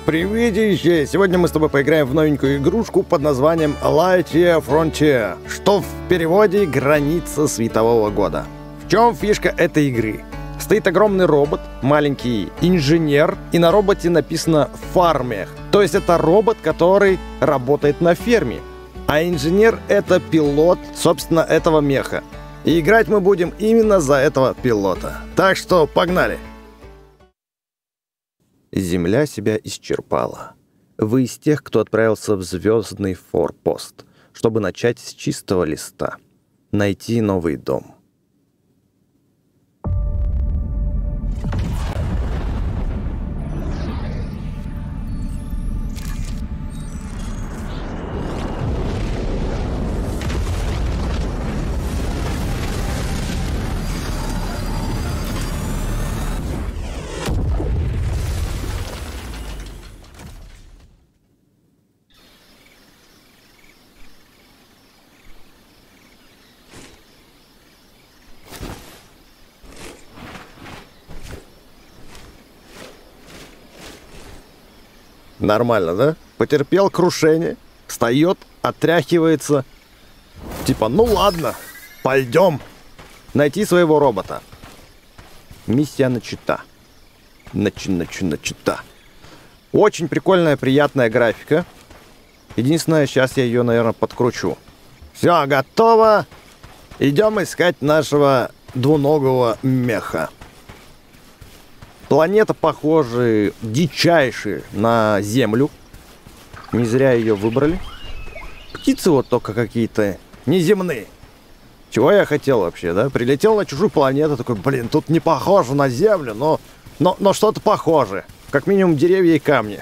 Привидище! Сегодня мы с тобой поиграем в новенькую игрушку под названием Lightyear Frontier, что в переводе «Граница светового года». В чем фишка этой игры? Стоит огромный робот, маленький инженер, и на роботе написано «Фармех». То есть это робот, который работает на ферме. А инженер — это пилот, собственно, этого меха. И играть мы будем именно за этого пилота. Так что погнали! Земля себя исчерпала. Вы из тех, кто отправился в звездный форпост, чтобы начать с чистого листа, найти новый дом. Нормально, да? Потерпел крушение, встает, отряхивается. Типа, ну ладно, пойдем найти своего робота. Миссия начата. Начата. Очень прикольная, приятная графика. Единственное, сейчас я ее, наверное, подкручу. Все, готово. Идем искать нашего двуногого меха. Планета, похожа, дичайшая на Землю. Не зря ее выбрали. Птицы вот только какие-то неземные. Чего я хотел вообще, да? Прилетел на чужую планету, такой, блин, тут не похоже на Землю, но что-то похоже. Как минимум деревья и камни.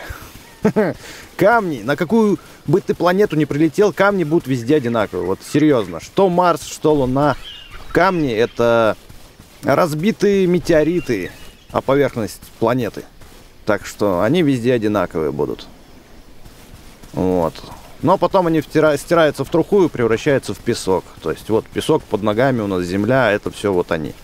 Камни, на какую бы ты планету не прилетел, камни будут везде одинаковые. Вот серьезно, что Марс, что Луна. Камни — это разбитые метеориты, а поверхность планеты. Так что они везде одинаковые будут. Вот. Но потом они стираются в труху и превращаются в песок. То есть вот песок под ногами у нас, земля, это все вот они.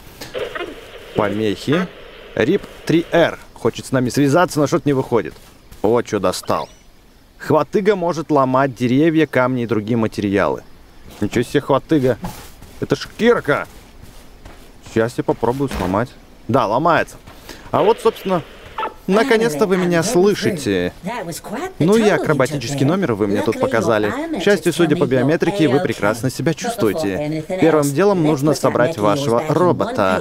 Помехи. RIP 3R. Хочет с нами связаться, но что-то не выходит. Вот что достал. Хватыга может ломать деревья, камни и другие материалы. Ничего себе, хватыга. Это ж кирка. Сейчас я попробую сломать. Да, ломается. А вот, собственно, наконец-то вы меня слышите. Ну и акробатический номер вы мне тут показали. К счастью, судя по биометрике, вы прекрасно себя чувствуете. Первым делом нужно собрать вашего робота.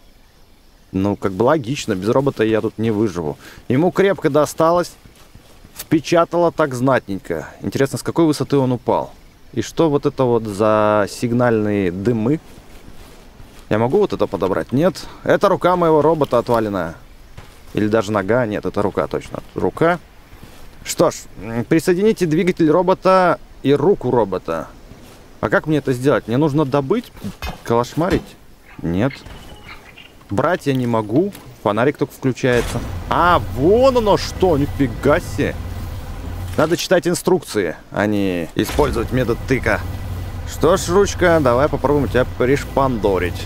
Ну, как бы логично, без робота я тут не выживу. Ему крепко досталось. Впечатало так знатненько. Интересно, с какой высоты он упал? И что вот это вот за сигнальные дымы? Я могу вот это подобрать? Нет. Это рука моего робота отваленная. Или даже нога. Нет, это рука точно. Рука. Что ж, присоедините двигатель робота и руку робота. А как мне это сделать? Мне нужно добыть? Калашмарить? Нет. Брать я не могу. Фонарик только включается. А, вон оно что! Нифига себе! Надо читать инструкции, а не использовать метод тыка. Что ж, ручка, давай попробуем тебя пришпандорить.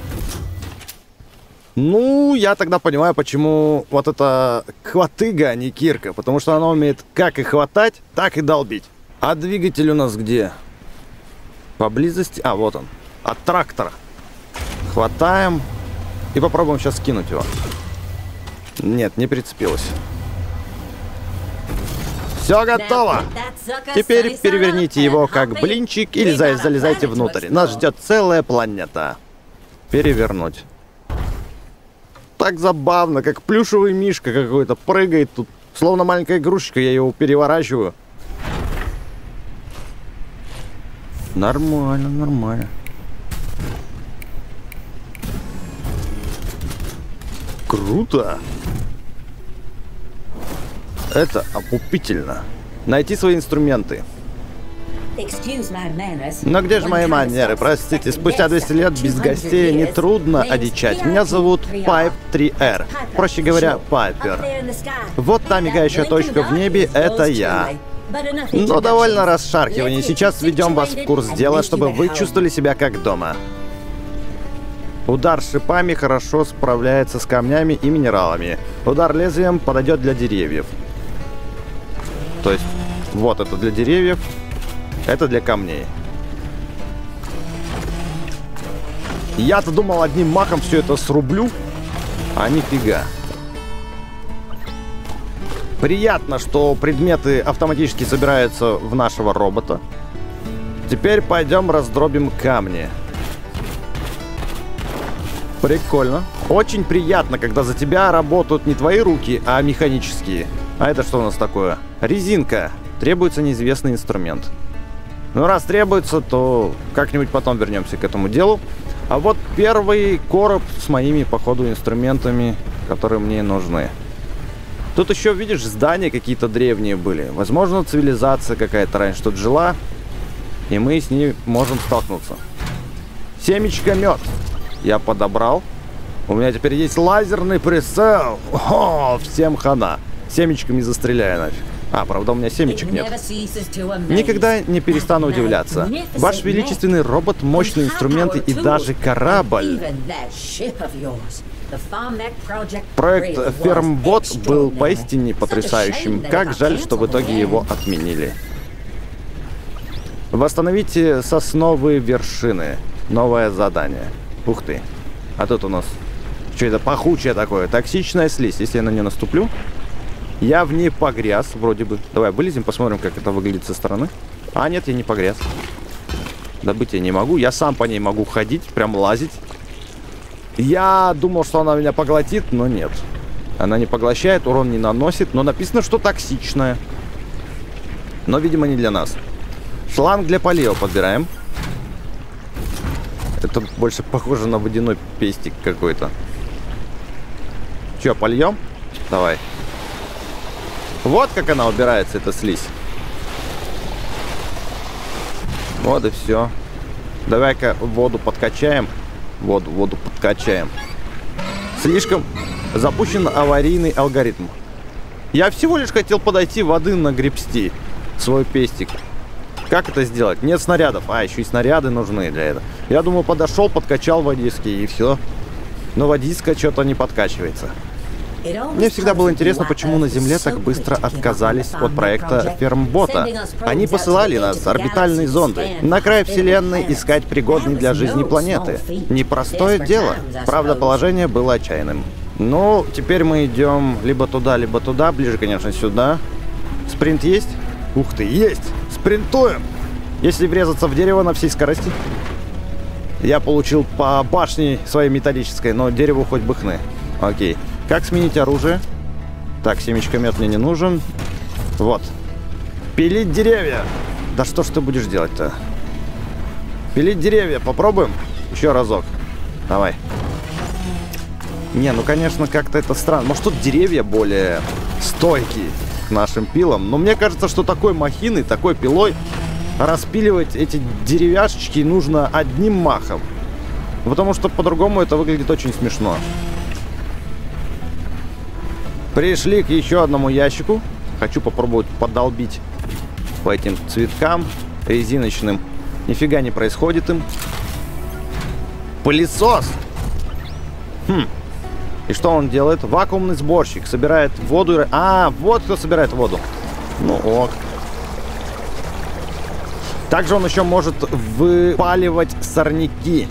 Ну, я тогда понимаю, почему вот это хватыга, а не кирка. Потому что она умеет как и хватать, так и долбить. А двигатель у нас где? Поблизости? А, вот он. От трактора. Хватаем. И попробуем сейчас скинуть его. Нет, не прицепилось. Все готово. Теперь переверните его как блинчик или залезайте внутрь. Нас ждет целая планета. Перевернуть. Так забавно, как плюшевый мишка какой-то прыгает тут. Словно маленькая игрушечка, я его переворачиваю. Нормально, нормально. Круто. Это опупительно. Найти свои инструменты. Но где же мои манеры? Простите, спустя 200 лет без гостей нетрудно одичать. Меня зовут Pipe 3R. Проще говоря, Пайпер. Вот та мигающая точка в небе — это я. Но довольно расшаркиваний. Сейчас введем вас в курс дела, чтобы вы чувствовали себя как дома. Удар шипами хорошо справляется с камнями и минералами. Удар лезвием подойдет для деревьев. То есть, вот это для деревьев, это для камней. Я-то думал, одним махом все это срублю, а нифига. Приятно, что предметы автоматически собираются в нашего робота. Теперь пойдем раздробим камни. Прикольно. Очень приятно, когда за тебя работают не твои руки, а механические. А это что у нас такое? Резинка. Требуется неизвестный инструмент. Ну, раз требуется, то как-нибудь потом вернемся к этому делу. А вот первый короб с моими, походу, инструментами, которые мне нужны. Тут еще, видишь, здания какие-то древние были. Возможно, цивилизация какая-то раньше тут жила, и мы с ней можем столкнуться. Семечко мед я подобрал. У меня теперь есть лазерный прицел. О, всем хана. Семечками застреляю нафиг. А, правда, у меня семечек нет. Никогда не перестану удивляться. Ваш величественный робот, мощные инструменты и даже корабль. Проект Фермбот был поистине потрясающим. Как жаль, что в итоге его отменили. Восстановите сосновые вершины. Новое задание. Ух ты. А тут у нас... Что это пахучее такое? Токсичная слизь. Если я на нее наступлю... Я в ней погряз, вроде бы. Давай вылезем, посмотрим, как это выглядит со стороны. А, нет, я не погряз. Добыть я не могу. Я сам по ней могу ходить, прям лазить. Я думал, что она меня поглотит, но нет. Она не поглощает, урон не наносит, но написано, что токсичная. Но, видимо, не для нас. Шланг для полива подбираем. Это больше похоже на водяной пестик какой-то. Че, польем? Давай. Вот как она убирается, эта слизь. Вот и все. Давай-ка воду подкачаем. Воду подкачаем. Слишком запущен аварийный алгоритм. Я всего лишь хотел подойти, воды нагребсти. Свой пестик. Как это сделать? Нет снарядов. А, еще и снаряды нужны для этого. Я думаю, подошел, подкачал водиски и все. Но водиска что-то не подкачивается. Мне всегда было интересно, почему на Земле так быстро отказались от проекта Фермбота. Они посылали нас, орбитальные зонды, на край Вселенной искать пригодные для жизни планеты. Непростое дело. Правда, положение было отчаянным. Ну, теперь мы идем либо туда, ближе, конечно, сюда. Спринт есть? Ух ты, есть! Спринтуем! Если врезаться в дерево на всей скорости. Я получил по башне своей металлической, но дереву хоть бы хны. Окей. Как сменить оружие? Так, семечко мед мне не нужен. Вот. Пилить деревья. Да что ж ты будешь делать-то? Пилить деревья. Попробуем? Еще разок. Давай. Не, ну конечно, как-то это странно. Может, тут деревья более стойкие к нашим пилам. Но мне кажется, что такой махиной, такой пилой распиливать эти деревяшечки нужно одним махом. Потому что по-другому это выглядит очень смешно. Пришли к еще одному ящику. Хочу попробовать подолбить по этим цветкам резиночным. Нифига не происходит им. Пылесос! И что он делает? Вакуумный сборщик. Собирает воду. А, вот кто собирает воду. Ну ок. Также он еще может выпаливать сорняки.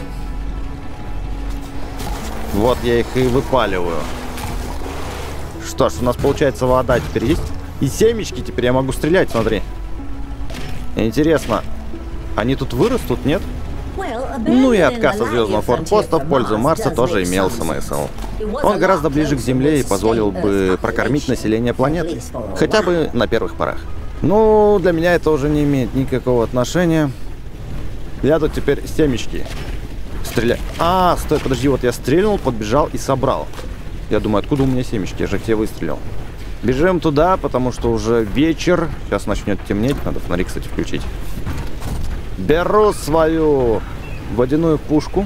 Вот я их и выпаливаю. Что ж, у нас получается вода теперь есть. И семечки теперь я могу стрелять, смотри. Интересно, они тут вырастут, нет? Ну и отказ от звездного форпоста в пользу Марса тоже имел смысл. Он гораздо ближе к Земле и позволил бы прокормить население планеты. Хотя бы на первых порах. Ну, для меня это уже не имеет никакого отношения. Я тут теперь семечки стреляю. А, стой, подожди, вот я стрельнул, подбежал и собрал. Я думаю, откуда у меня семечки? Я же тебе выстрелил. Бежим туда, потому что уже вечер. Сейчас начнет темнеть. Надо фонари, кстати, включить. Беру свою водяную пушку.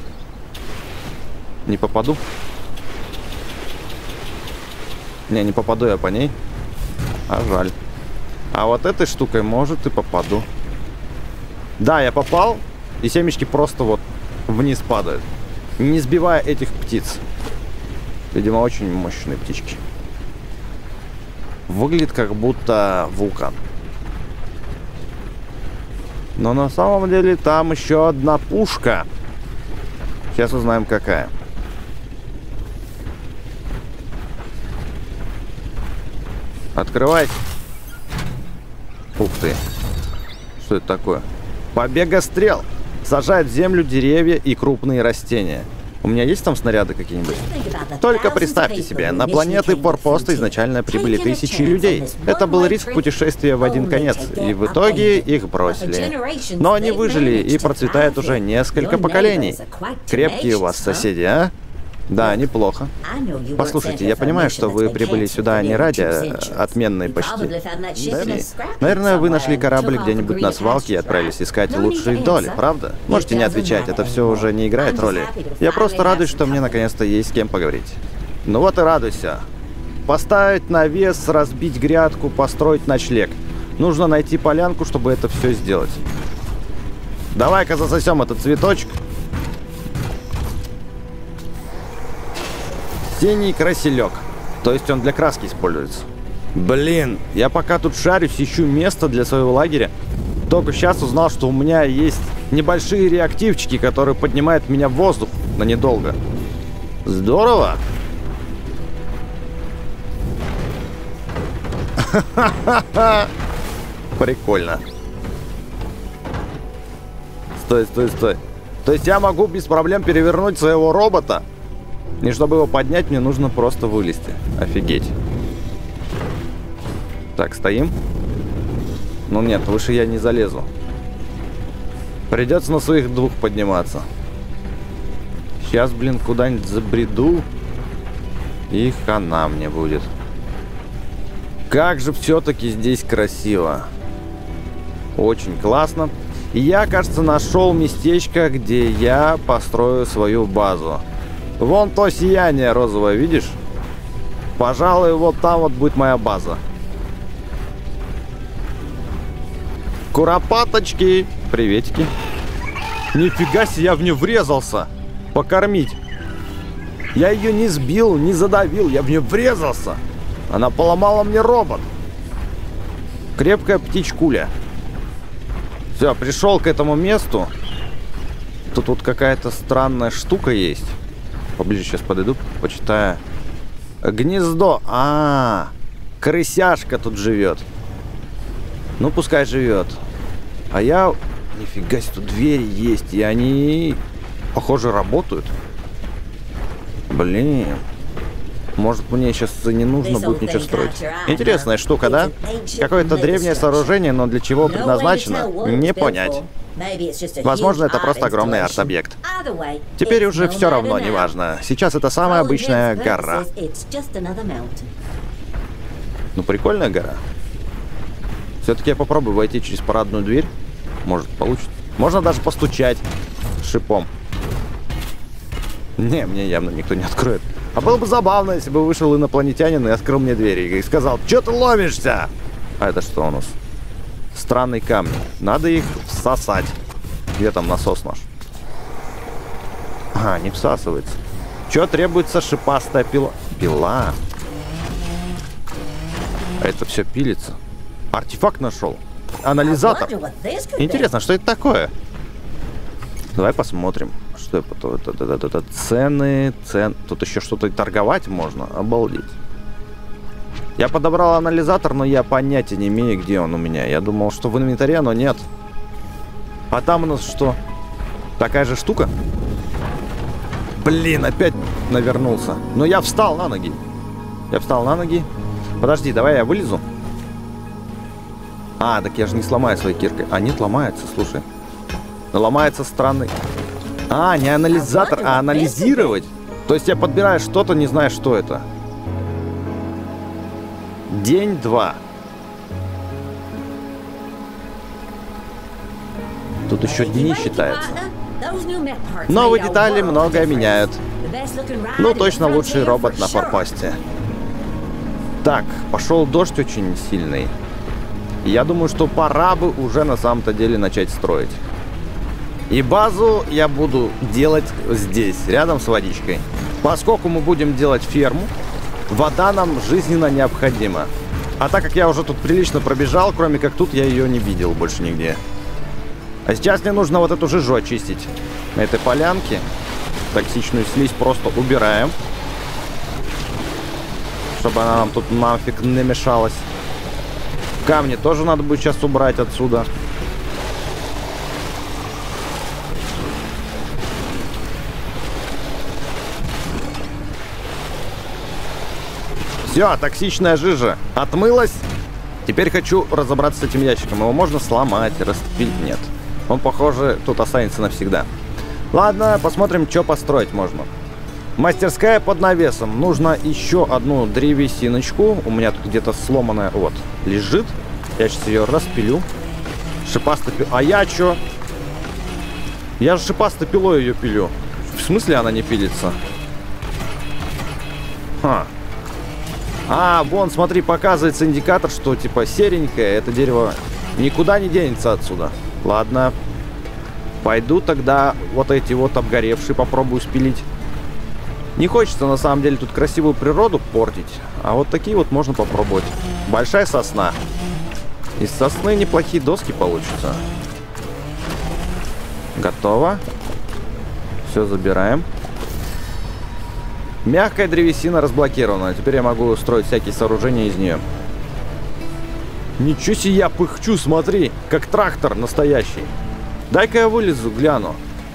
Не попаду. Не попаду я по ней. А жаль. А вот этой штукой, может, и попаду. Да, я попал. И семечки просто вот вниз падают. Не сбивая этих птиц. Видимо, очень мощные птички. выглядит как будто вулкан. Но на самом деле там еще одна пушка. Сейчас узнаем, какая. Открывайте. Ух ты. Что это такое? Побегострел. Сажает в землю деревья и крупные растения. У меня есть там снаряды какие-нибудь? Только представьте себе, на планеты Форпоста изначально прибыли тысячи людей. Это был риск путешествия в один конец, и в итоге их бросили. Но они выжили и процветают уже несколько поколений. Крепкие у вас соседи, а? Да, неплохо. Послушайте, я понимаю, что вы прибыли сюда не ради отменной почти. Наверное, вы нашли корабль где-нибудь на свалке и отправились искать лучшие доли, правда? Можете не отвечать, это все уже не играет роли. Я просто радуюсь, что мне наконец-то есть с кем поговорить. Ну вот и радуйся. Поставить навес, разбить грядку, построить ночлег. Нужно найти полянку, чтобы это все сделать. Давай-ка засосем этот цветочек. Синий красилек. То есть он для краски используется. Блин, я пока тут шарюсь, ищу место для своего лагеря. Только сейчас узнал, что у меня есть небольшие реактивчики, которые поднимают меня в воздух на недолго. Здорово. Прикольно. Стой. То есть я могу без проблем перевернуть своего робота? И чтобы его поднять, мне нужно просто вылезти. Офигеть. Так, стоим. Ну нет, выше я не залезу. Придется на своих двух подниматься. Сейчас, блин, куда-нибудь забреду. И хана мне будет. Как же все-таки здесь красиво. Очень классно. И я, кажется, нашел местечко, где я построю свою базу. Вон то сияние розовое, видишь? Пожалуй, вот там вот будет моя база. Куропаточки! Приветики. Нифига себе, я в нее врезался. Покормить. Я ее не сбил, не задавил, я в нее врезался. Она поломала мне робот. Крепкая птичкуля. Все, пришел к этому месту. Тут вот какая-то странная штука есть. Поближе сейчас подойду, почитаю. Гнездо. Крысяшка тут живет. Ну, пускай живет. А я... Нифига себе, тут двери есть. И они, похоже, работают. Блин. Может, мне сейчас не нужно будет ничего строить. Интересная штука, да? Какое-то древнее сооружение, но для чего предназначено, не понять. Возможно, это просто огромный арт-объект. Теперь уже все равно, неважно. Сейчас это самая обычная гора. Ну, прикольная гора. Все-таки я попробую войти через парадную дверь. Может, получится. Можно даже постучать шипом. Не, мне явно никто не откроет. А было бы забавно, если бы вышел инопланетянин и открыл мне двери и сказал: «Чё ты ломишься?» А это что у нас? Странные камни. Надо их всосать. Где там насос наш? Не всасывается. Чё требуется? Шипастая пила. Пила. А это все пилится. Артефакт нашел. Анализатор. Интересно, что это такое? Давай посмотрим. Что это? Цены. Тут еще что-то торговать можно. Обалдеть. Я подобрал анализатор, но я понятия не имею, где он у меня. Я думал, что в инвентаре, но нет. А там у нас что? Такая же штука? Блин, опять навернулся. Но я встал на ноги. Подожди, давай я вылезу. Так я же не сломаю своей киркой. Нет, ломается, слушай. Ломается странный. Не анализатор, а анализировать. То есть я подбираю что-то, не знаю, что это. День 2. Тут еще дни считаются. Новые детали многое меняют. Ну, точно лучший робот на форпосте. Так, пошел дождь очень сильный. Я думаю, что пора бы уже на самом-то деле начать строить. И базу я буду делать здесь, рядом с водичкой. Поскольку мы будем делать ферму, вода нам жизненно необходима. А так как я уже тут прилично пробежал, кроме как тут, я ее не видел больше нигде. А сейчас мне нужно вот эту жижу очистить на этой полянке. Токсичную слизь просто убираем. Чтобы она нам тут нафиг не мешалась. Камни тоже надо будет сейчас убрать отсюда. Все, токсичная жижа отмылась. Теперь хочу разобраться с этим ящиком. Его можно сломать, распилить. Нет. Он, похоже, тут останется навсегда. Ладно, посмотрим, что построить можно. Мастерская под навесом. Нужно еще одну древесиночку. У меня тут где-то сломанная вот лежит. Я сейчас ее распилю. Шипастой пилой. А я что? Я же шипастой пилой ее пилю. В смысле она не пилится? Ха. А, вон, смотри, показывается индикатор, что типа серенькое, это дерево никуда не денется отсюда. Ладно. Пойду тогда вот эти вот обгоревшие попробую спилить. Не хочется на самом деле тут красивую природу портить. А вот такие вот можно попробовать. Большая сосна. Из сосны неплохие доски получатся. Готово. Все, забираем. Мягкая древесина разблокирована. Теперь я могу строить всякие сооружения из нее. Ничего себе, я пыхчу, смотри. Как трактор настоящий. Дай-ка я вылезу, гляну.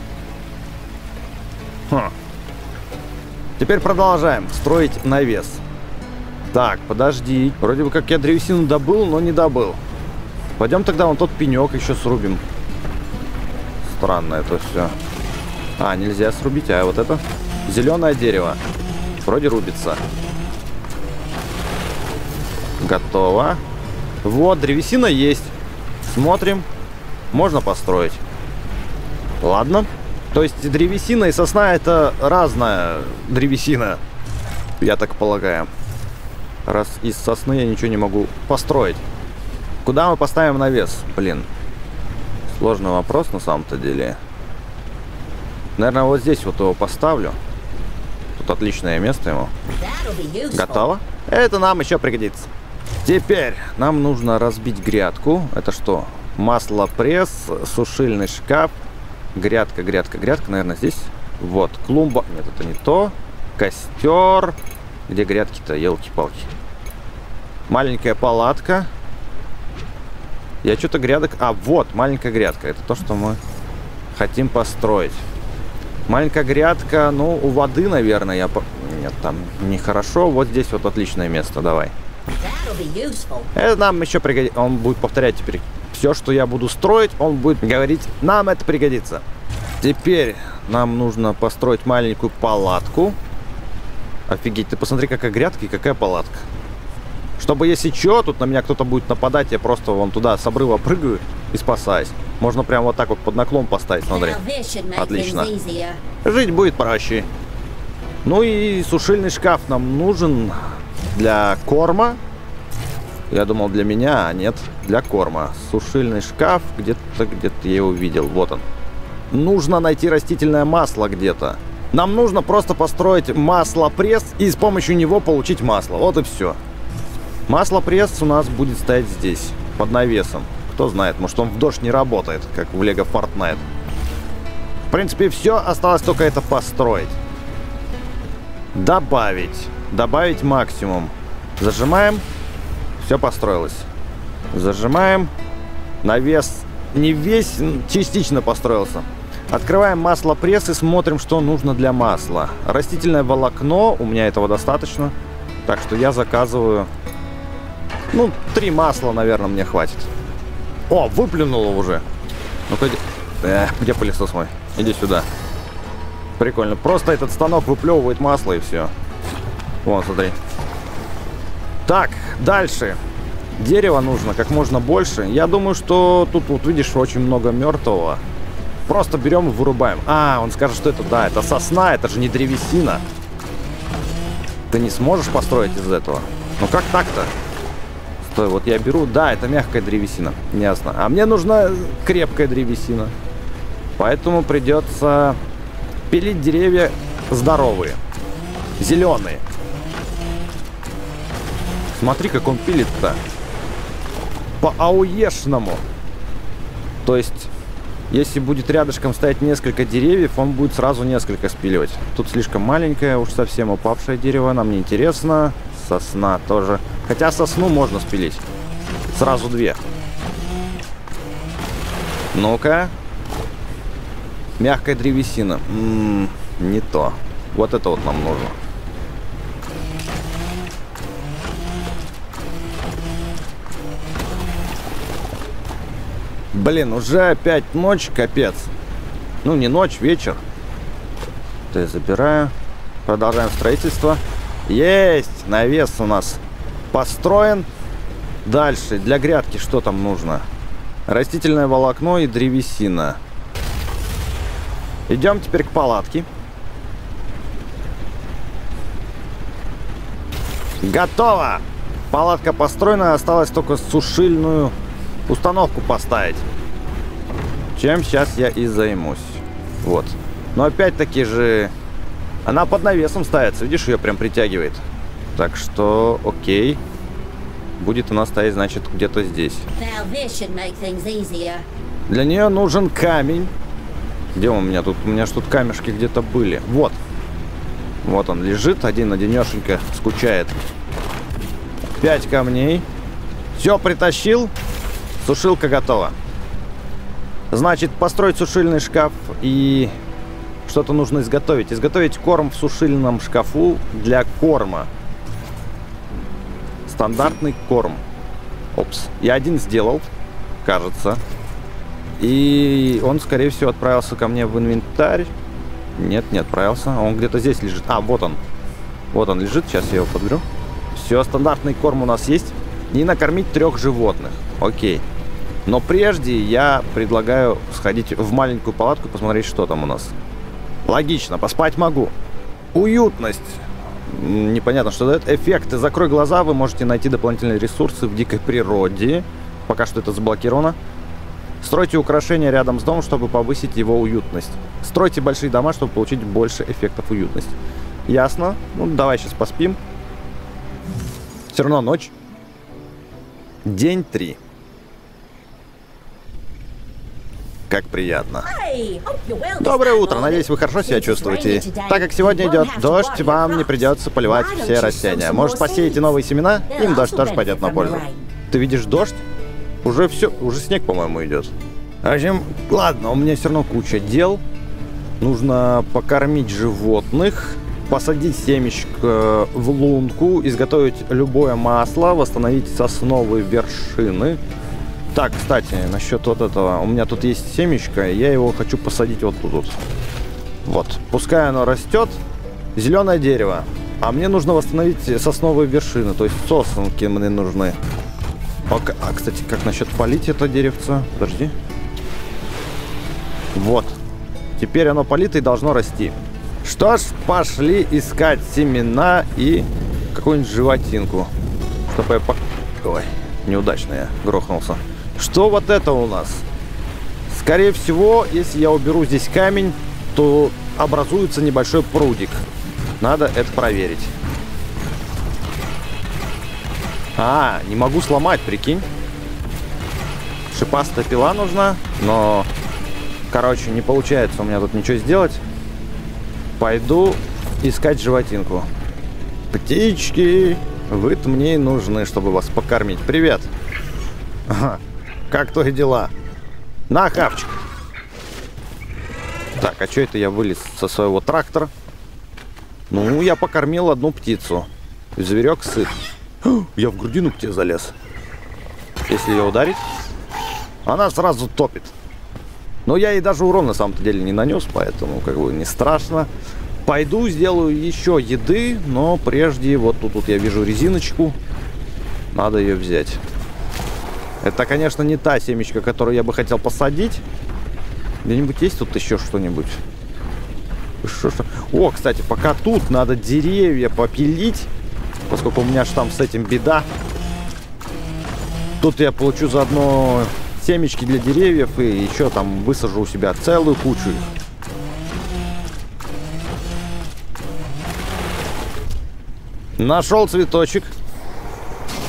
Хм. Теперь продолжаем строить навес. Так, подожди. Вроде бы как я древесину добыл, но не добыл. Пойдем тогда вон тот пенек еще срубим. Странно это все. А, нельзя срубить, а вот это зеленое дерево. Вроде рубится. Готово. Вот, древесина есть. Смотрим. Можно построить. Ладно. То есть древесина и сосна это разная древесина. Я так полагаю. Раз из сосны я ничего не могу построить. Куда мы поставим навес? Блин. Сложный вопрос на самом-то деле. Наверное, вот здесь вот его поставлю. Тут отличное место ему. Готово? Это нам еще пригодится. Теперь нам нужно разбить грядку. Это что? Маслопресс, сушильный шкаф. Грядка, грядка, грядка. Наверное, здесь. Вот, клумба. Нет, это не то. Костер. Где грядки-то? Елки-палки. Маленькая палатка. Я что-то грядок... А, вот, маленькая грядка. Это то, что мы хотим построить. Маленькая грядка, ну, у воды, наверное, я... Нет, там нехорошо. Вот здесь вот отличное место, давай. Это нам еще пригодится. Он будет повторять теперь все, что я буду строить. Он будет говорить, нам это пригодится. Теперь нам нужно построить маленькую палатку. Офигеть, ты посмотри, какая грядка и какая палатка. Чтобы, если что, тут на меня кто-то будет нападать, я просто вон туда с обрыва прыгаю и спасаюсь. Можно прям вот так вот под наклон поставить, смотри. Отлично. Жить будет проще. Ну и сушильный шкаф нам нужен для корма. Я думал для меня, а нет, для корма. Сушильный шкаф, где-то я его видел. Вот он. Нужно найти растительное масло где-то. Нам нужно просто построить маслопресс и с помощью него получить масло. Вот и все. Маслопресс у нас будет стоять здесь, под навесом. Кто знает, может он в дождь не работает, как в Lego Fortnite. В принципе, все. Осталось только это построить. Добавить. Добавить максимум. Зажимаем. Все построилось. Зажимаем. Навес не весь, частично построился. Открываем маслопресс и смотрим, что нужно для масла. Растительное волокно. У меня этого достаточно. Так что я заказываю... Ну, 3 масла, наверное, мне хватит. О, выплюнуло уже. Ну-ка, где пылесос мой? Иди сюда. Прикольно. Просто этот станок выплевывает масло и все. Вон, смотри. Так, дальше. Дерева нужно как можно больше. Я думаю, что тут, вот видишь, очень много мертвого. Просто берем и вырубаем. А, он скажет, что это, да, это сосна, это же не древесина. Ты не сможешь построить из этого. Ну как так-то? Стой, вот я беру... Да, это мягкая древесина. Ясно. А мне нужна крепкая древесина. Поэтому придется пилить деревья здоровые. Зеленые. Смотри, как он пилит-то. По ауешному. То есть, если будет рядышком стоять несколько деревьев, он будет сразу несколько спиливать. Тут слишком маленькое, уж совсем упавшее дерево. Нам не интересно. Сосна тоже. Хотя сосну можно спилить. Сразу две. Ну-ка. Мягкая древесина. Не то. Вот это вот нам нужно. Блин, уже опять ночь, капец. Ну, не ночь, вечер. Это я забираю. Продолжаем строительство. Есть! Навес у нас построен. Дальше, для грядки что там нужно? Растительное волокно и древесина. Идем теперь к палатке. Готово! Палатка построена, осталось только сушильную установку поставить. Чем сейчас я и займусь. Вот. Но опять-таки же она под навесом ставится. Видишь, ее прям притягивает. Так что, окей. Будет она стоять, значит, где-то здесь. Для нее нужен камень. Где он у меня тут? У меня ж тут камешки где-то были. Вот. Вот он лежит, один-одинешенько скучает. 5 камней. Все, притащил. Сушилка готова. Значит, построить сушильный шкаф и что-то нужно изготовить. Изготовить корм в сушильном шкафу для корма. Стандартный корм. Опс. Я один сделал, кажется. И он, скорее всего, отправился ко мне в инвентарь. Нет, не отправился. Он где-то здесь лежит. А, вот он. Вот он лежит. Сейчас я его подберу. Все, стандартный корм у нас есть. И накормить 3 животных. Окей. Но прежде я предлагаю сходить в маленькую палатку и посмотреть, что там у нас. Логично, поспать могу. Уютность. Непонятно, что дает. Эффекты. Закрой глаза, вы можете найти дополнительные ресурсы в дикой природе. Пока что это заблокировано. Стройте украшения рядом с домом, чтобы повысить его уютность. Стройте большие дома, чтобы получить больше эффектов уютности. Ясно? Ну, давай сейчас поспим. Все равно ночь. День 3. Как приятно. Доброе утро. Надеюсь, вы хорошо себя чувствуете. Так как сегодня идет дождь, вам не придется поливать все растения. Может, посеете новые семена? Им дождь тоже пойдет на пользу. Ты видишь дождь? Уже все, уже снег, по-моему, идет. В общем, ладно, у меня все равно куча дел. Нужно покормить животных, посадить семечко в лунку, изготовить любое масло, восстановить сосновые вершины. Так, кстати, насчет вот этого. У меня тут есть семечко, я его хочу посадить вот тут. Вот, пускай оно растет. Зеленое дерево. А мне нужно восстановить сосновые вершины, то есть сосенки мне нужны. А, кстати, как насчет полить это деревце? Подожди. Вот. Теперь оно полито и должно расти. Что ж, пошли искать семена и какую-нибудь животинку. Чтобы я... Ой, неудачно я грохнулся. Что вот это у нас? Скорее всего, если я уберу здесь камень, то образуется небольшой прудик. Надо это проверить. А, не могу сломать, прикинь. Шипастая пила нужна, но... Короче, не получается у меня тут ничего сделать. Пойду искать животинку. Птички, вы-то мне и нужны, чтобы вас покормить. Привет. Ага. Как твои дела? На, хавчик. Так, а что это я вылез со своего трактора? Ну, я покормил одну птицу. Зверек сыт. Я в грудину к тебе залез. Если ее ударить, она сразу топит. Но я ей даже урон на самом-то деле не нанес, поэтому как бы не страшно. Пойду сделаю еще еды, но прежде вот тут я вижу резиночку. Надо ее взять. Это, конечно, не та семечка, которую я бы хотел посадить. Где-нибудь есть тут еще что-нибудь? О, кстати, пока тут надо деревья попилить. Поскольку у меня же там с этим беда. Тут я получу заодно семечки для деревьев и еще там высажу у себя целую кучу их. Нашел цветочек.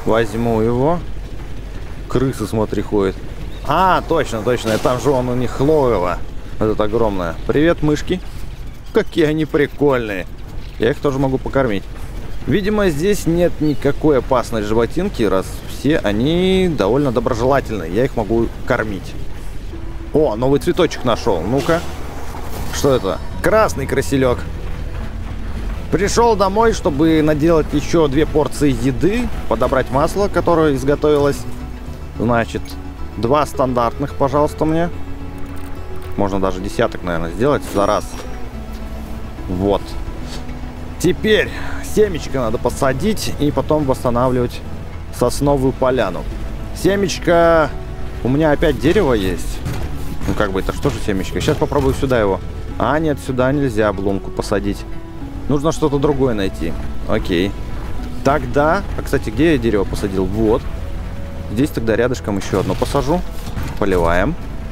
Возьму его. Крысы, смотри, ходит. А, точно, точно. Там же он у них логово. Этот огромное. Привет, мышки. Какие они прикольные. Я их тоже могу покормить. Видимо, здесь нет никакой опасной животинки, раз все они довольно доброжелательные. Я их могу кормить. О, новый цветочек нашел. Ну-ка. Что это? Красный красилек. Пришел домой, чтобы наделать еще 2 порции еды, подобрать масло, которое изготовилось. Значит, 2 стандартных, пожалуйста, мне. Можно даже десяток, наверное, сделать за раз. Вот. Теперь семечко надо посадить и потом восстанавливать сосновую поляну. Семечко... У меня опять дерево есть. Ну, как бы, это что же семечко? Сейчас попробую сюда его. А, нет, сюда нельзя обломку посадить. Нужно что-то другое найти. Окей. Тогда... А, кстати, где я дерево посадил? Вот. Здесь тогда рядышком еще одно посажу. Поливаем.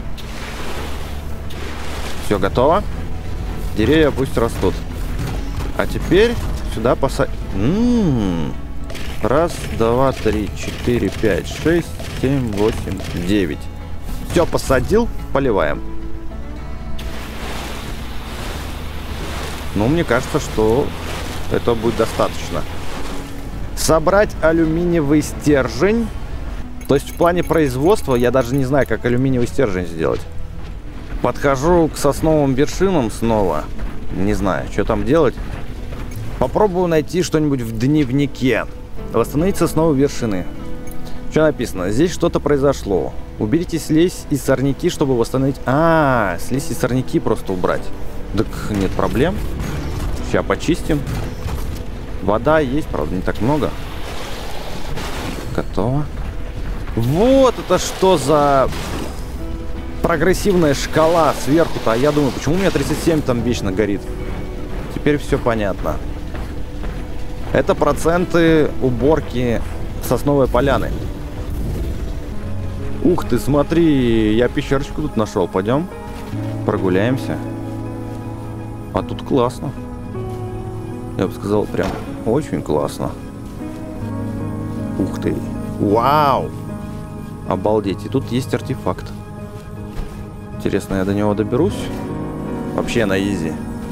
Все, готово. Деревья пусть растут. А теперь сюда посадим. Раз, два, три, 4, 5, 6, 7, 8, 9. Все, посадил, поливаем. Ну, мне кажется, что этого будет достаточно. Собрать алюминиевый стержень. То есть в плане производства я даже не знаю, как алюминиевый стержень сделать. Подхожу к сосновым вершинам снова. Не знаю, что там делать. Попробую найти что-нибудь в дневнике. Восстановить сосновые вершины. Что написано? Здесь что-то произошло. Уберите слизь и сорняки, чтобы восстановить... А, слизь и сорняки просто убрать. Так нет проблем. Сейчас почистим. Вода есть, правда, не так много. Готово. Вот это что за прогрессивная шкала сверху-то. А я думаю, почему у меня 37 там вечно горит? Теперь все понятно. Это проценты уборки сосновой поляны. Ух ты, смотри, я пещерочку тут нашел. Пойдем прогуляемся. А тут классно. Я бы сказал, прям очень классно. Ух ты. Вау! Обалдеть. И тут есть артефакт. Интересно, я до него доберусь? Вообще на изи.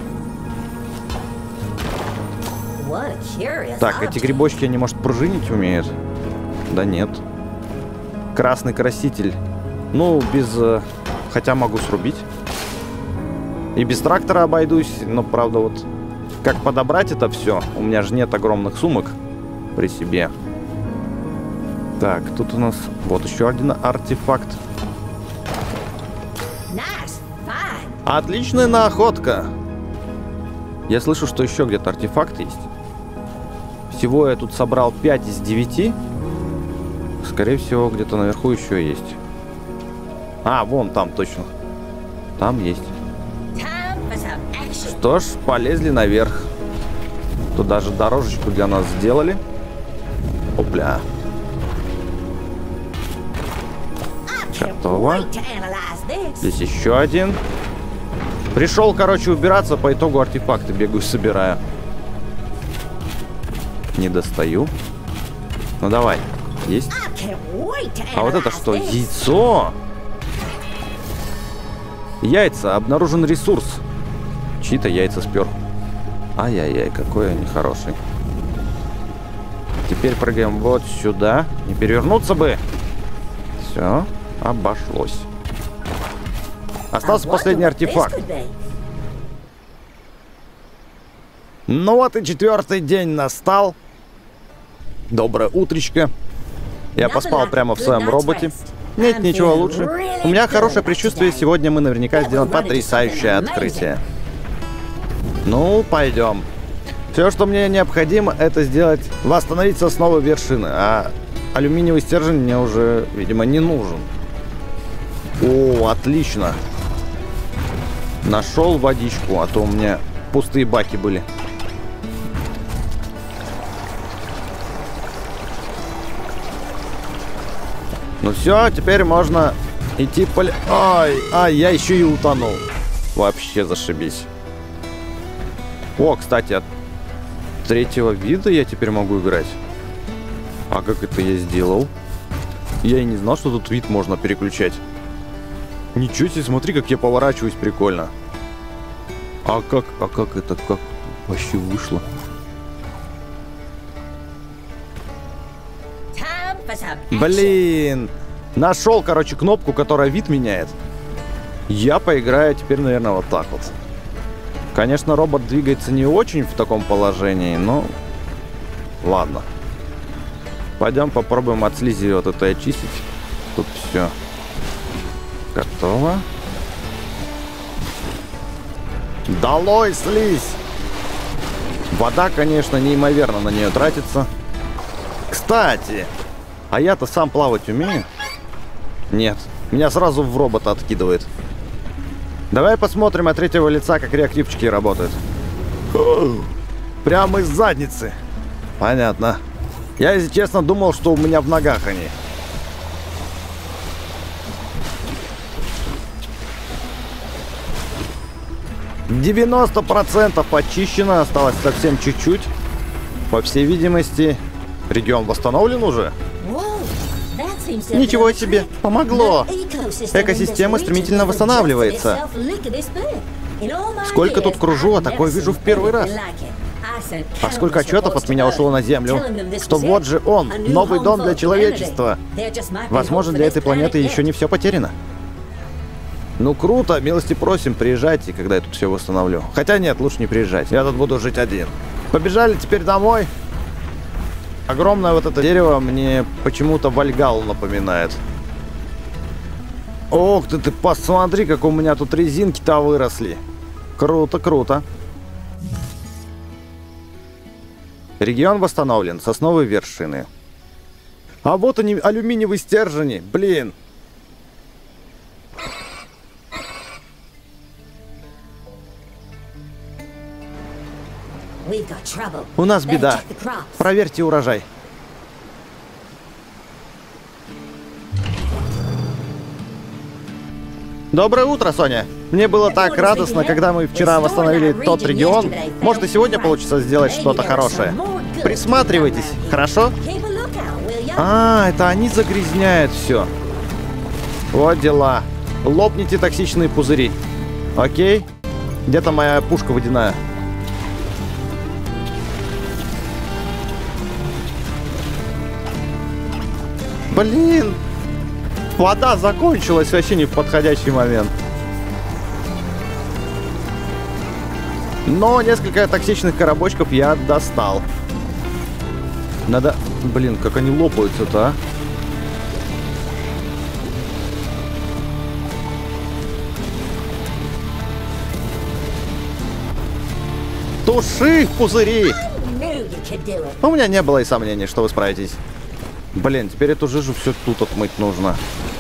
Так, эти грибочки, они, может, пружинить умеют? Да нет. Красный краситель. Ну, без... Хотя могу срубить. И без трактора обойдусь. Но, правда, вот... Как подобрать это все? У меня же нет огромных сумок при себе. Так, тут у нас... Вот еще один артефакт. Отличная находка. Я слышу, что еще где-то артефакт есть. Всего я тут собрал 5 из 9. Скорее всего, где-то наверху еще есть. А, вон там точно. Там есть. Что ж, полезли наверх. Тут даже дорожечку для нас сделали. Опля. Готово. Здесь еще один. Пришел, короче, убираться. По итогу артефакты бегаю, собираю. Не достаю. Ну давай. Есть. А вот это что? Яйцо? Яйца. Обнаружен ресурс. Чьи-то яйца спер. Ай-яй-яй, какой я нехороший. Теперь прыгаем вот сюда. Не перевернуться бы. Все. Обошлось. Остался последний артефакт. Ну вот и 4-й день настал. Доброе утречко. Я поспал прямо в своем роботе. Нет ничего лучше. У меня хорошее предчувствие. Сегодня мы наверняка сделаем потрясающее открытие. Ну, пойдем. Все, что мне необходимо, это сделать... Восстановить сосновые вершины. А алюминиевый стержень мне уже, видимо, не нужен. О, отлично. Нашел водичку, а то у меня пустые баки были. Ну все, теперь можно идти по... Ай, я еще и утонул. Вообще зашибись. О, кстати, от 3-го вида я теперь могу играть. А как это я сделал? Я и не знал, что тут вид можно переключать. Ничего себе, смотри, как я поворачиваюсь прикольно. А как это вообще вышло? Блин! Нашел, короче, кнопку, которая вид меняет. Я поиграю теперь, наверное, вот так вот. Конечно, робот двигается не очень в таком положении, но... Ладно. Пойдем попробуем от слизи вот это очистить. Тут все готово. Долой слизь! Вода, конечно, неимоверно на нее тратится. Кстати, а я-то сам плавать умею? Нет, меня сразу в робота откидывает. Давай посмотрим от третьего лица, как реактивчики работают. Прямо из задницы. Понятно. Я, если честно, думал, что у меня в ногах они. %90 очищено, осталось совсем чуть-чуть. По всей видимости, регион восстановлен уже. Ничего себе, помогло. Экосистема стремительно восстанавливается. Сколько тут кружу, а такое вижу в первый раз. А сколько отчетов от меня ушло на Землю, что вот же он, новый дом для человечества. Возможно, для этой планеты еще не все потеряно. Ну круто, милости просим, приезжайте, когда я тут все восстановлю. Хотя нет, лучше не приезжать, я тут буду жить один. Побежали теперь домой. Огромное вот это дерево мне почему-то Вальгаллу напоминает. Ох ты, посмотри, как у меня тут резинки-то выросли. Круто, круто. Регион восстановлен, сосновые вершины. А вот они, алюминиевые стержни, блин. У нас беда. Проверьте урожай. Доброе утро, Соня. Мне было так радостно, когда мы вчера восстановили тот регион. Может, и сегодня получится сделать что-то хорошее. Присматривайтесь, хорошо? А, это они загрязняют все. Вот дела. Лопните токсичные пузыри. Окей? Где-то моя пушка водяная. Блин! Вода закончилась вообще не в подходящий момент. Но несколько токсичных коробочков я достал. Надо... Блин, как они лопаются-то, а? Туши пузыри! У меня не было и сомнений, что вы справитесь. Блин, теперь эту жижу все тут отмыть нужно.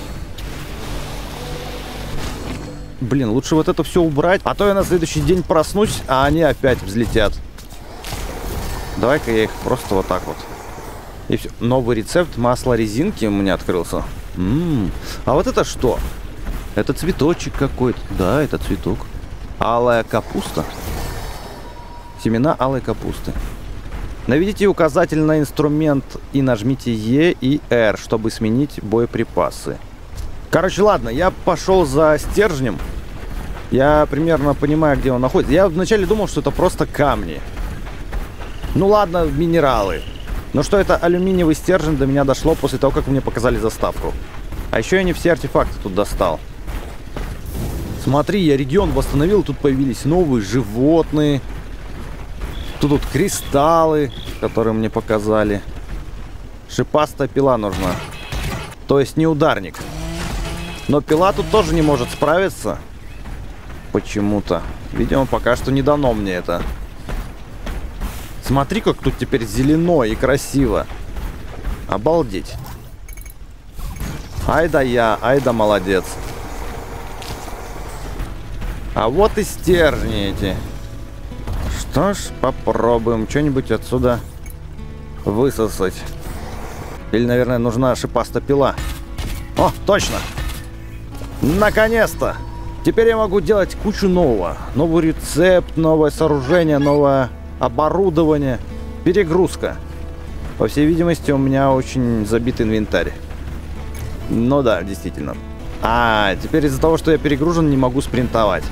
Блин, лучше вот это все убрать, а то я на следующий день проснусь, а они опять взлетят. Давай-ка я их просто вот так вот. И все. Новый рецепт масла резинки у меня открылся. А вот это что? Это цветочек какой-то. Да, это цветок. Алая капуста. Семена алой капусты. Наведите указатель на инструмент и нажмите E и R, чтобы сменить боеприпасы. Короче, ладно, я пошел за стержнем. Я примерно понимаю, где он находится. Я вначале думал, что это просто камни. Ну ладно, минералы. Но что это алюминиевый стержень, до меня дошло после того, как мне показали заставку. А еще я не все артефакты тут достал. Смотри, я регион восстановил, тут появились новые животные. Тут кристаллы, которые мне показали. Шипастая пила нужна. То есть не ударник. Но пила тут тоже не может справиться. Почему-то. Видимо, пока что не дано мне это. Смотри, как тут теперь зелено и красиво. Обалдеть. Ай да я, ай да молодец. А вот и стержни эти. Что ж, попробуем что-нибудь отсюда высосать. Или, наверное, нужна шипастая пила. О, точно! Наконец-то! Теперь я могу делать кучу нового. Новый рецепт, новое сооружение, новое оборудование. Перегрузка. По всей видимости, у меня очень забит инвентарь. Ну да, действительно. А, теперь из-за того, что я перегружен, не могу спринтовать.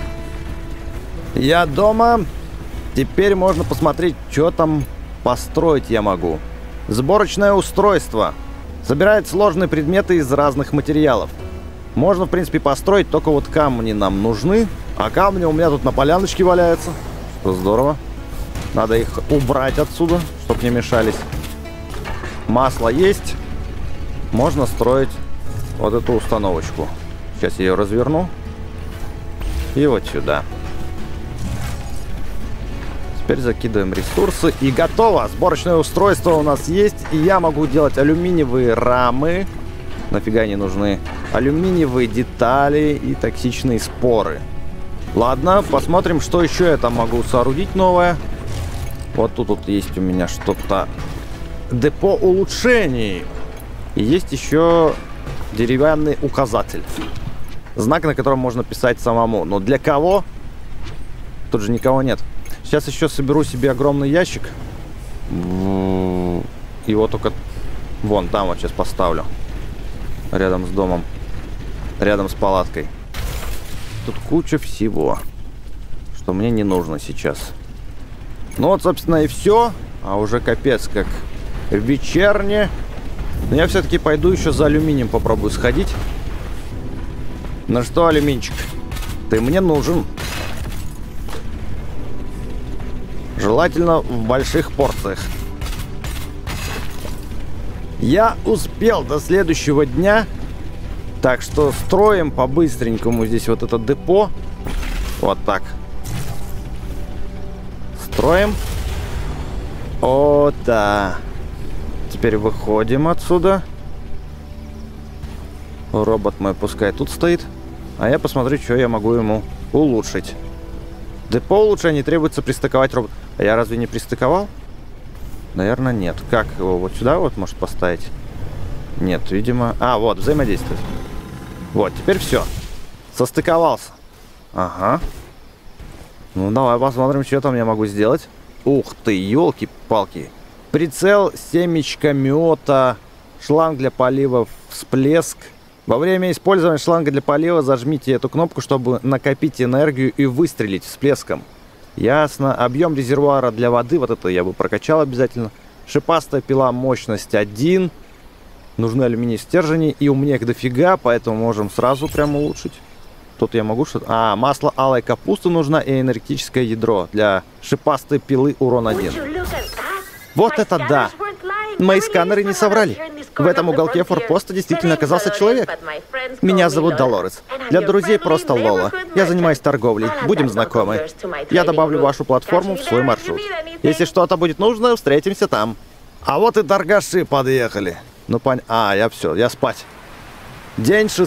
Я дома. Теперь можно посмотреть, что там построить я могу. Сборочное устройство. Собирает сложные предметы из разных материалов. Можно, в принципе, построить, только вот камни нам нужны. А камни у меня тут на поляночке валяются. Что здорово. Надо их убрать отсюда, чтобы не мешались. Масло есть. Можно строить вот эту установочку. Сейчас я ее разверну. И вот сюда. Теперь закидываем ресурсы. И готово! Сборочное устройство у нас есть. И я могу делать алюминиевые рамы. Нафига они нужны? Алюминиевые детали и токсичные споры. Ладно, посмотрим, что еще я там могу соорудить новое. Вот тут есть у меня что-то. Депо улучшений. И есть еще деревянный указатель. Знак, на котором можно писать самому. Но для кого? Тут же никого нет. Сейчас еще соберу себе огромный ящик. Его только вон там вот сейчас поставлю. Рядом с домом. Рядом с палаткой. Тут куча всего, что мне не нужно сейчас. Ну вот, собственно, и все. А уже капец как вечерне. Но я все-таки пойду еще за алюминием попробую сходить. Ну что, алюминчик, ты мне нужен. Желательно в больших порциях. Я успел до следующего дня. Так что строим по-быстренькому здесь вот это депо. Вот так. Строим. О, да. Теперь выходим отсюда. Робот мой пускай тут стоит. А я посмотрю, что я могу ему улучшить. Депо улучшений требуется пристыковать робот. А я разве не пристыковал? Наверное, нет. Как его вот сюда вот может поставить? Нет, видимо... А, вот, взаимодействует. Вот, теперь все. Состыковался. Ага. Ну, давай посмотрим, что там я могу сделать. Ух ты, елки-палки. Прицел, семечко мета, шланг для полива, всплеск. Во время использования шланга для полива зажмите эту кнопку, чтобы накопить энергию и выстрелить всплеском. Ясно. Объем резервуара для воды, вот это я бы прокачал обязательно. Шипастая пила, мощность 1. Нужны алюминий стержени, и у меня их дофига, поэтому можем сразу прям улучшить. Тут я могу что-то... А, масло алой капусты нужно и энергетическое ядро для шипастой пилы урон 1. Вот это да! Мои сканеры не соврали. В этом уголке форпоста действительно оказался человек. Меня зовут Долорес. Для друзей просто Лола. Я занимаюсь торговлей. Будем знакомы. Я добавлю вашу платформу в свой маршрут. Если что-то будет нужно, встретимся там. А вот и торгаши подъехали. Ну, А, я все, я спать. День 6.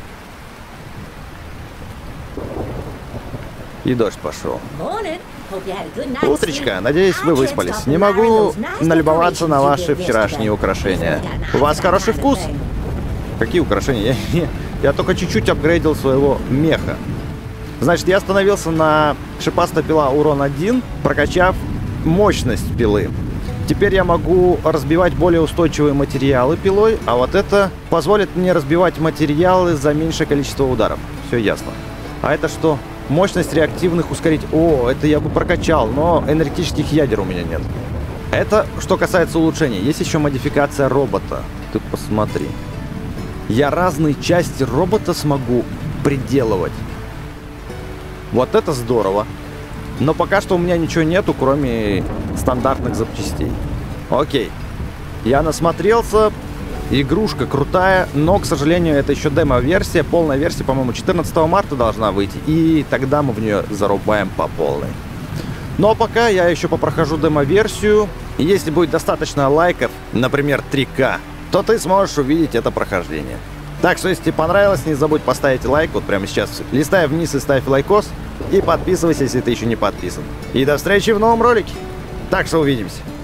И дождь пошел. Утречка, надеюсь, вы выспались. Не могу налюбоваться на ваши вчерашние украшения. У вас хороший вкус? Какие украшения? Я только чуть-чуть апгрейдил своего меха. Значит, я остановился на шипастая пила урон 1, прокачав мощность пилы. Теперь я могу разбивать более устойчивые материалы пилой, а вот это позволит мне разбивать материалы за меньшее количество ударов. Все ясно. А это что? Мощность реактивных ускорителей. О, это я бы прокачал, но энергетических ядер у меня нет. Это что касается улучшений. Есть еще модификация робота. Ты посмотри. Я разные части робота смогу приделывать. Вот это здорово. Но пока что у меня ничего нету, кроме стандартных запчастей. Окей. Я насмотрелся. Игрушка крутая, но, к сожалению, это еще демо-версия. Полная версия, по-моему, 14 марта должна выйти. И тогда мы в нее зарубаем по полной. Но пока я еще попрохожу демо-версию. И если будет достаточно лайков, например, 3К, то ты сможешь увидеть это прохождение. Так что, если тебе понравилось, не забудь поставить лайк. Вот прямо сейчас листай вниз и ставь лайкос. И подписывайся, если ты еще не подписан. И до встречи в новом ролике. Так что увидимся.